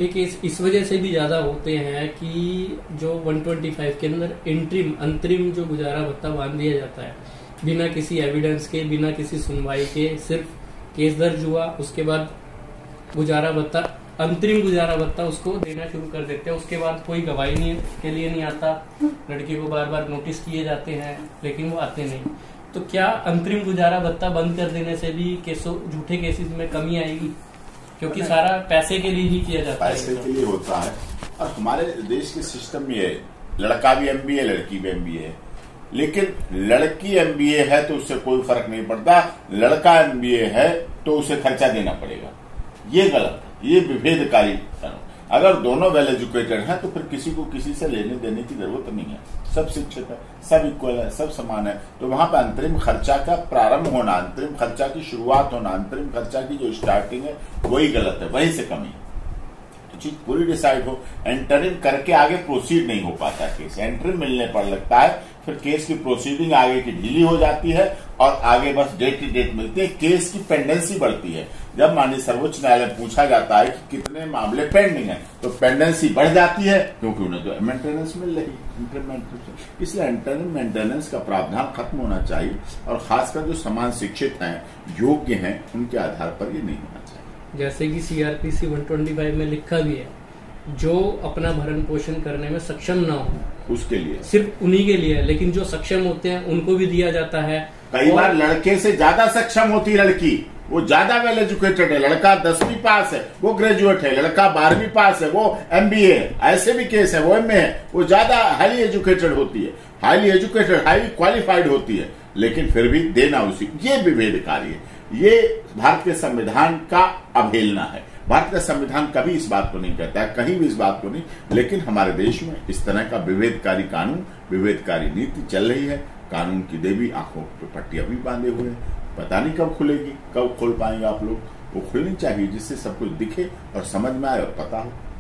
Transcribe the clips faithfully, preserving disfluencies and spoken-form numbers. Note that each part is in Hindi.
ये केस इस वजह से भी ज्यादा होते हैं कि जो एक सौ पच्चीस के अंदर इंटरिम अंतरिम जो गुजारा भत्ता बांध दिया जाता है बिना किसी एविडेंस के, बिना किसी सुनवाई के, सिर्फ केस दर्ज हुआ उसके बाद गुजारा भत्ता, अंतरिम गुजारा भत्ता उसको देना शुरू कर देते हैं। उसके बाद कोई गवाही नहीं के लिए नहीं आता, लड़की को बार बार नोटिस किए जाते हैं लेकिन वो आते नहीं। तो क्या अंतरिम गुजारा भत्ता बंद कर देने से भी केसों झूठे केसेस में कमी आएगी? क्योंकि सारा पैसे के लिए ही किया जाता है, पैसे के लिए होता है। और हमारे देश के सिस्टम में है, लड़का भी एमबीए लड़की भी एमबीए है, लेकिन लड़की एमबीए है तो उससे कोई फर्क नहीं पड़ता, लड़का एमबीए है तो उसे खर्चा देना पड़ेगा। ये गलत है, ये विभेदकारी। अगर दोनों वेल एजुकेटेड हैं तो फिर किसी को किसी से लेने देने की जरूरत नहीं है, सब शिक्षित है, सब इक्वल है, सब समान है। तो वहां पर अंतरिम खर्चा का प्रारंभ होना, अंतरिम खर्चा की शुरुआत होना, अंतरिम खर्चा की जो स्टार्टिंग है वही गलत है, वहीं से कमी है। तो चीज पूरी डिसाइड हो, एंटरिंग करके आगे प्रोसीड नहीं हो पाता केस, एंटरिंग मिलने पर लगता है, फिर केस की प्रोसीडिंग आगे की ढीली हो जाती है और आगे बस डेट की डेट मिलती है, केस की पेंडेंसी बढ़ती है। जब माननीय सर्वोच्च न्यायालय पूछा जाता है कि कितने मामले पेंडिंग हैं, तो पेंडेंसी बढ़ जाती है क्योंकि उन्हें तो मेंटेनेंस मिल रही है। इसलिए इंटरनल मेंटेनेंस का प्रावधान खत्म होना चाहिए और खासकर जो समान शिक्षित हैं, योग्य हैं, उनके आधार पर ये नहीं होना चाहिए। जैसे कि सीआरपीसी एक सौ पच्चीस में लिखा भी है, जो अपना भरण पोषण करने में सक्षम ना हो उसके लिए, सिर्फ उन्हीं के लिए है, लेकिन जो सक्षम होते हैं उनको भी दिया जाता है। कई बार लड़के से ज्यादा सक्षम होती लड़की, वो ज्यादा वेल एजुकेटेड है, लड़का दसवीं पास है वो ग्रेजुएट है, लड़का बारहवीं पास है वो एमबीए है, ऐसे भी केस है, वो एमए है, वो ज्यादा हाईली एजुकेटेड होती है, हाईली एजुकेटेड हाईली क्वालिफाइड होती है, लेकिन फिर भी देना उसी, ये विभेदकारी है। ये भारत के संविधान का अवहेलना है। भारत का संविधान कभी इस बात को नहीं कहता है, कहीं भी इस बात को नहीं, लेकिन हमारे देश में इस तरह का विभेदकारी कानून, विभेदकारी नीति चल रही है। कानून की देवी आंखों पर पट्टियां भी बांधे हुए हैं, पता नहीं कब खुलेगी, कब खोल पाएंगे आप लोग। वो खुलनी चाहिए जिससे सब कुछ दिखे और समझ में आए और पता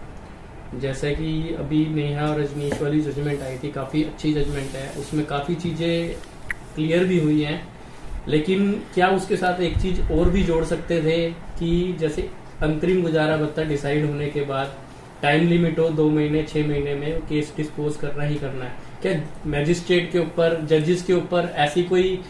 हो। जैसे कि अभी नेहा और रजनीश वाली जजमेंट आई थी, काफी अच्छी जजमेंट है, उसमें काफी चीजें क्लियर भी हुई हैं, लेकिन क्या उसके साथ एक चीज और भी जोड़ सकते थे कि जैसे अंतरिम गुजारा भत्ता डिसाइड होने के बाद टाइम लिमिट हो, दो महीने छह महीने में केस डिस्पोज करना ही करना है। क्या मैजिस्ट्रेट के ऊपर, जजेस के ऊपर ऐसी कोई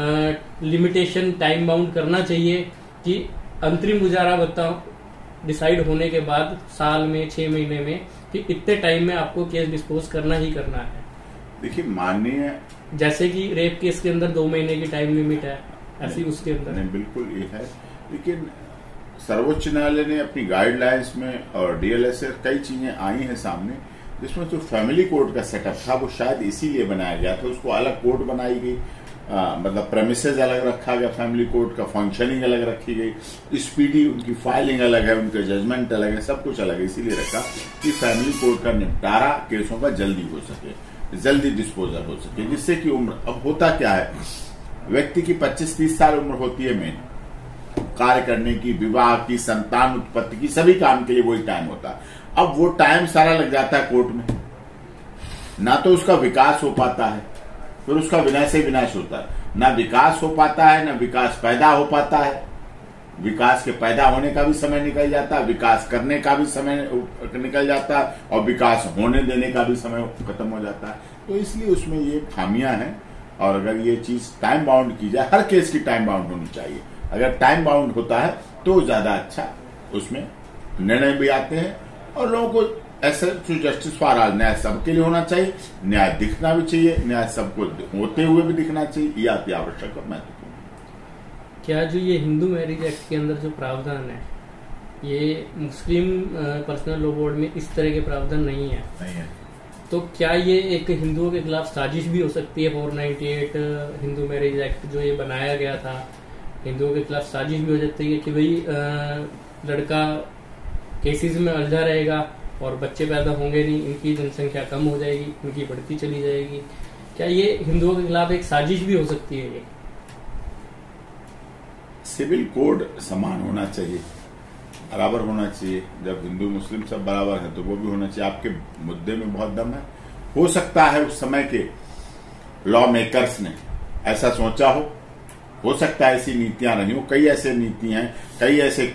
लिमिटेशन टाइम बाउंड करना चाहिए कि अंतरिम गुजारा भत्ता डिसाइड होने के बाद साल में, छह महीने में, कि इतने टाइम में आपको केस डिस्पोज करना ही करना है? देखिए, माननीय जैसे कि रेप केस के अंदर दो महीने की टाइम लिमिट है, ऐसी उसके अंदर नहीं, बिल्कुल ये है। लेकिन सर्वोच्च न्यायालय ने अपनी गाइडलाइंस में और डीएलएस से कई चीजें आई हैं सामने, जिसमें जो फैमिली कोर्ट का सेटअप था वो शायद इसीलिए बनाया गया था, उसको अलग कोर्ट बनाई गई, आ, मतलब प्रेमिसेस अलग रखा गया, फैमिली कोर्ट का फंक्शनिंग अलग रखी गई, स्पीडी उनकी फाइलिंग अलग है, उनके जजमेंट अलग है, सब कुछ अलग है। इसीलिए रखा कि फैमिली कोर्ट का निपटारा केसों का जल्दी हो सके, जल्दी डिस्पोजल हो सके, जिससे कि उम्र, अब होता क्या है, व्यक्ति की पच्चीस तीस साल उम्र होती है मेन कार्य करने की, विवाह की, संतान उत्पत्ति की, सभी काम के लिए वही टाइम होता है। अब वो टाइम सारा लग जाता है कोर्ट में, ना तो उसका विकास हो पाता है, फिर उसका विनाश से विनाश होता है, ना विकास हो पाता है, ना विकास पैदा हो पाता है, विकास के पैदा होने का भी समय निकल जाता है, विकास करने का भी समय निकल जाता है, और विकास होने देने का भी समय खत्म हो जाता है। तो इसलिए उसमें ये खामियां हैं, और अगर ये चीज टाइम बाउंड की जाए, हर केस की टाइम बाउंड होनी चाहिए। अगर टाइम बाउंड होता है तो ज्यादा अच्छा उसमें निर्णय भी आते हैं, और लोगों को ऐसे जस्टिस फॉर ऑल, न्याय सबके लिए होना चाहिए, न्याय दिखना भी चाहिए, न्याय सबको होते हुए भी दिखना चाहिए, यह अति आवश्यक और महत्वपूर्ण। क्या जो ये हिंदू मैरिज एक्ट के अंदर जो प्रावधान है, ये मुस्लिम पर्सनल लॉ बोर्ड में इस तरह के प्रावधान नहीं है? नहीं है। तो क्या ये एक हिंदुओं के खिलाफ साजिश भी हो सकती है? Four ninety eight Hindu marriage act जो ये बनाया गया था, हिंदुओं के खिलाफ साजिश भी हो सकती है कि भाई लड़का केसेस में उलझा रहेगा और बच्चे पैदा होंगे नहीं, इनकी जनसंख्या कम हो जाएगी, इनकी बढ़ती चली जाएगी। क्या ये हिंदुओं के खिलाफ एक साजिश भी हो सकती है? ये सिविल कोड समान होना चाहिए, बराबर होना चाहिए। जब हिंदू मुस्लिम सब बराबर है तो वो भी होना चाहिए। आपके मुद्दे में बहुत दम है। हो सकता है उस समय के लॉ मेकर्स ने ऐसा सोचा हो, हो सकता है ऐसी नीतियां रही हो, कई ऐसे नीति हैं, कई ऐसे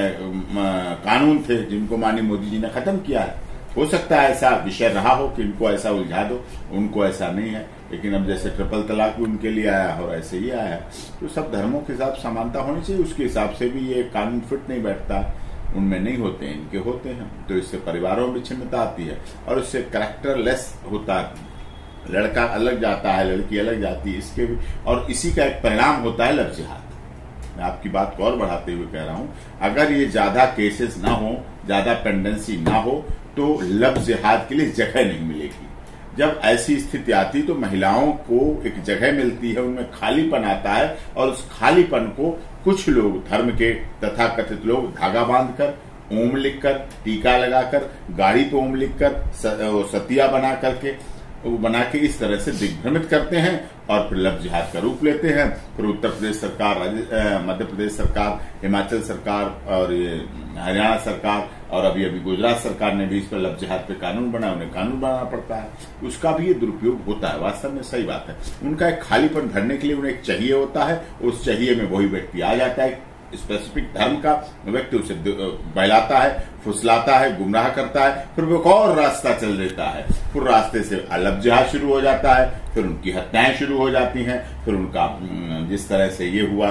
कानून थे जिनको माननीय मोदी जी ने खत्म किया है। हो सकता है ऐसा विषय रहा हो कि इनको ऐसा उलझा दो, उनको ऐसा नहीं है। लेकिन अब जैसे ट्रिपल तलाक भी उनके लिए आया और ऐसे ही आया है, तो सब धर्मों के साथ समानता होनी चाहिए। उसके हिसाब से भी ये कानून फिट नहीं बैठता, उनमें नहीं होते हैं, इनके होते हैं, तो इससे परिवारों में विच्छिन्नता आती है और इससे कैरेक्टरलेस होता है। लड़का अलग जाता है, लड़की अलग जाती है, इसके भी, और इसी का एक परिणाम होता है लव जिहाद। मैं आपकी बात को और बढ़ाते हुए कह रहा हूं, अगर ये ज्यादा केसेस ना हो, ज्यादा पेंडेंसी ना हो, तो लव जिहाद के लिए जगह नहीं मिलेगी। जब ऐसी स्थिति आती तो महिलाओं को एक जगह मिलती है, उनमें खालीपन आता है, और उस खालीपन को कुछ लोग, धर्म के तथाकथित लोग, धागा बांधकर, ओम लिखकर, टीका लगाकर, गाड़ी पे ओम लिखकर, सतिया बना करके बना के इस तरह से दिग्भ्रमित करते हैं और फिर लव जिहाद का रूप लेते हैं। फिर उत्तर प्रदेश सरकार, मध्य प्रदेश सरकार, हिमाचल सरकार और हरियाणा सरकार और अभी अभी गुजरात सरकार ने भी इस पर लव जिहाद पे कानून बनाया, उन्हें कानून बनाना पड़ता है। उसका भी ये दुरुपयोग होता है, वास्तव में सही बात है। उनका एक खालीपन भरने के लिए उन्हें एक चाहिए होता है, उस चाहिए में वही व्यक्ति आ जाता है, स्पेसिफिक धर्म का व्यक्ति उसे बहलाता है, फुसलाता है, गुमराह करता है, फिर वो एक और रास्ता चल देता है, फिर रास्ते से लव जिहाद शुरू हो जाता है, फिर उनकी हत्याएं शुरू हो जाती हैं, फिर उनका जिस तरह से ये हुआ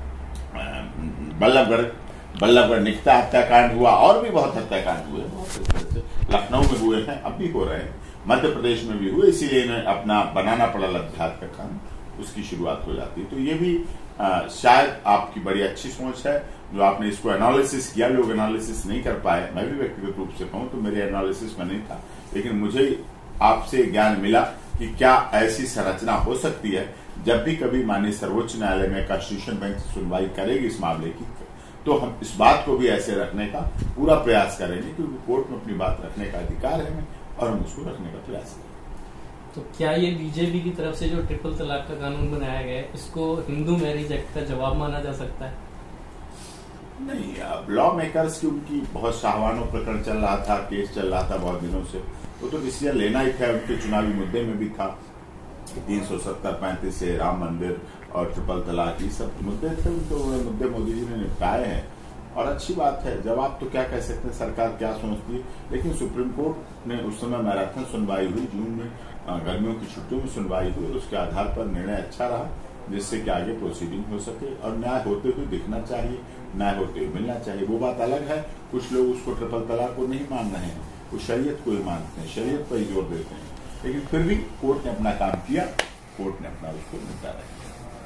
बल्लभगढ़ बल्लभगढ़ निकता हत्याकांड हुआ, और भी बहुत हत्याकांड हुए, बहुत लखनऊ में हुए हैं, अब भी हो रहे हैं, मध्य प्रदेश में भी हुए, इसीलिए इन्हें अपना बनाना पड़ा लव जिहाद का कानून, उसकी शुरुआत हो जाती है। तो ये भी आ, शायद आपकी बड़ी अच्छी सोच है जो आपने इसको एनालिसिस किया। लोग एनालिसिस नहीं कर पाए, मैं भी व्यक्तिगत रूप से कहूं तो मेरे एनालिसिस में नहीं था, लेकिन मुझे आपसे ज्ञान मिला कि क्या ऐसी संरचना हो सकती है। जब भी कभी माननीय सर्वोच्च न्यायालय में कॉन्स्टिट्यूशन बेंच सुनवाई करेगी इस मामले की, तो हम इस बात को भी ऐसे रखने का पूरा प्रयास करेंगे, क्योंकि कोर्ट में अपनी बात रखने का अधिकार है और हम उसको रखने का प्रयास करेंगे। तो क्या ये बीजेपी की तरफ से जो ट्रिपल तलाक का कानून बनाया गया है, इसको हिंदू मैरिज एक्ट का जवाब माना जा सकता है? नहीं, अब लॉ मेकर्स की उनकी बहुत शाहवानो प्रकरण चल रहा था, केस चल रहा था बहुत दिनों से, वो तो डिसीजन लेना ही था, उनके चुनावी मुद्दे में भी था। तीन सौ सत्तर पैंतीस से राम मंदिर और ट्रिपल तलाक, ये सब मुद्दे थे, उनको मुद्दे मोदी जी ने निपटाए हैं और अच्छी बात है। जवाब तो क्या कह सकते हैं, सरकार क्या सोचती है, लेकिन सुप्रीम कोर्ट ने उस समय मैराथन सुनवाई हुई, जून में गर्मियों की छुट्टियों में सुनवाई हुई, उसके आधार पर निर्णय अच्छा रहा, जिससे कि आगे प्रोसीडिंग हो सके और न्याय होते हुए दिखना चाहिए, न्याय होते हुए मिलना चाहिए। वो बात अलग है, कुछ लोग उसको ट्रिपल तलाक को नहीं मान रहे हैं, वो शरीयत को ही मानते हैं, शरीयत पर ही जोर देते हैं, लेकिन फिर भी कोर्ट ने अपना काम किया, कोर्ट ने अपना उसको निपटारा किया।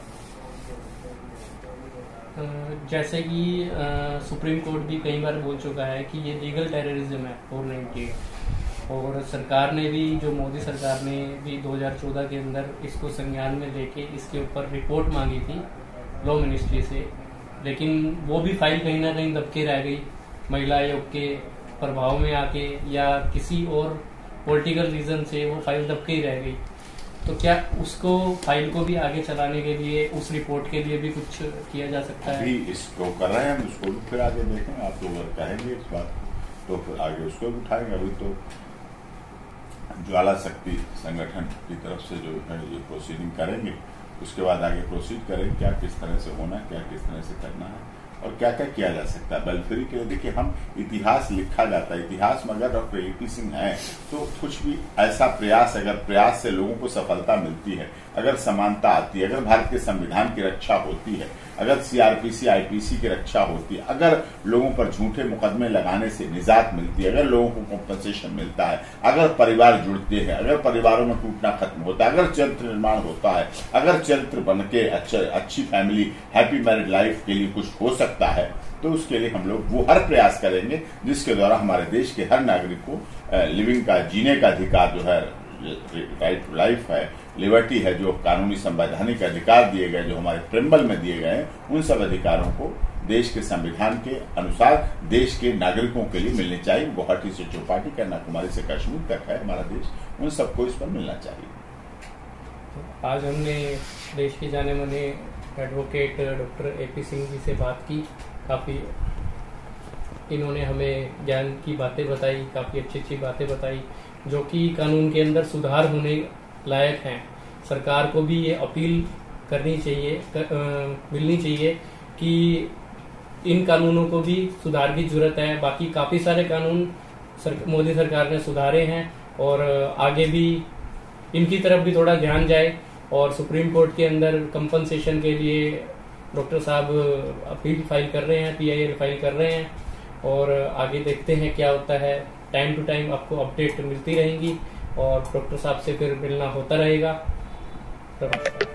जैसे कि सुप्रीम कोर्ट भी कई बार बोल चुका है कि ये लीगल टेररिज्म है फोर नाइंटी एट, और सरकार ने भी, जो मोदी सरकार ने भी दो हज़ार चौदह के अंदर इसको संज्ञान में लेके इसके ऊपर रिपोर्ट मांगी थी लॉ मिनिस्ट्री से, लेकिन वो भी फाइल कहीं ना कहीं दबके रह गई, महिला आयोग के प्रभाव में आके या किसी और पॉलिटिकल रीजन से वो फाइल दबके ही रह गई। तो क्या उसको फाइल को भी आगे चलाने के लिए, उस रिपोर्ट के लिए भी कुछ किया जा सकता है? अभी इसको कर रहे हैं, हम उसको भी फिर आगे देखेंगे। आप लोग अगर कहेंगे इस बात तो फिर आगे उसको भी उठाएंगे। अभी तो ज्वाला शक्ति संगठन की तरफ से जो है ये प्रोसीडिंग करेंगे, उसके बाद आगे प्रोसीड करेंगे क्या किस तरह से होना है, क्या किस तरह से करना है और क्या क्या किया जा सकता है। वेलफेयर के लिए देखिए, हम इतिहास लिखा जाता है, इतिहास में अगर डॉक्टर ए पी सिंह है तो कुछ भी ऐसा प्रयास, अगर प्रयास से लोगों को सफलता मिलती है, अगर समानता आती है, अगर भारत के संविधान की रक्षा होती है, अगर C R P C I P C की रक्षा होती है, अगर लोगों पर झूठे मुकदमे लगाने से निजात मिलती है, अगर लोगों को कॉम्पनसेशन मिलता है, अगर परिवार जुड़ते हैं, अगर परिवारों में टूटना खत्म होता है, अगर चरित्र निर्माण होता है, अगर चरित्र बन के अच्छी फैमिली, हैप्पी मैरिड लाइफ के लिए कुछ हो सकता है, तो उसके लिए हम लोग वो हर प्रयास करेंगे जिसके द्वारा हमारे देश के हर नागरिक को लिविंग का, जीने का अधिकार जो है, राइट टू लाइफ है, लिबर्टी है, जो कानूनी संवैधानिक अधिकार दिए गए, जो हमारे प्रेम्बल में दिए गए हैं, उन सब अधिकारों को देश के संविधान के अनुसार देश के नागरिकों के लिए मिलने चाहिए। गुवाहाटी से चौपाटी, कन्याकुमारी से कश्मीर तक है हमारा देश, उन सबको इस पर मिलना चाहिए। आज हमने देश के जाने माने advocate doctor A P Singh ji से बात की, काफी इन्होंने हमें ज्ञान की बातें बताई, काफी अच्छी अच्छी बातें बताई जो कि कानून के अंदर सुधार होने लायक हैं। सरकार को भी ये अपील करनी चाहिए, कर, आ, मिलनी चाहिए कि इन कानूनों को भी सुधार की जरूरत है। बाकी काफी सारे कानून सर, मोदी सरकार ने सुधारे हैं और आगे भी इनकी तरफ भी थोड़ा ध्यान जाए। और सुप्रीम कोर्ट के अंदर कंपनसेशन के लिए डॉक्टर साहब अपील फाइल कर रहे हैं, पीआईएल फाइल कर रहे हैं और आगे देखते हैं क्या होता है। टाइम टू टाइम आपको अपडेट मिलती रहेंगी और डॉक्टर साहब से फिर मिलना होता रहेगा।